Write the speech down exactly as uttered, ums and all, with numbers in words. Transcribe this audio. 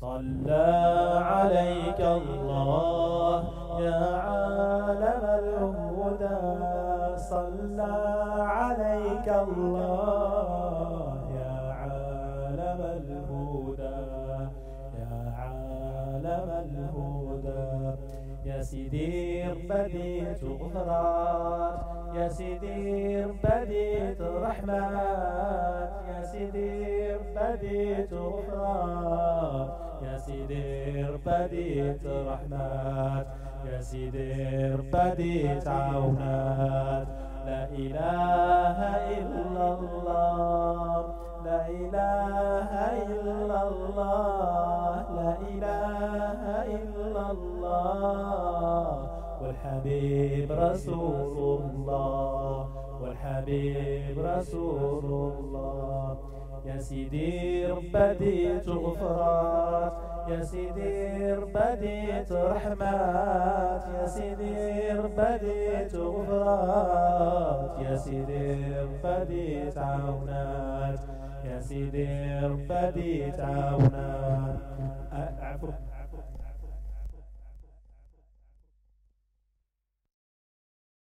صلى عليك الله يا عالم الهدى، صلى عليك الله يا عالم الهدى، يا عالم الهدى. يا سيدي بديت غفران، يا سيدي بديت رحمن، يا سيدي بديت غفران، يا سيدي بديت رحمن، يا سيدي بديت عونات. لا إله إلا الله، لا إله إلا الله، لا إله إلا الله، والحبيب رسول الله، والحبيب رسول الله. يا سيدي بديت غفران، يا سيدي بديت رحمات، يا سيدي بديت غفران، يا سيدي بديت عونات، يا سيدي بديت عونات. عفوا.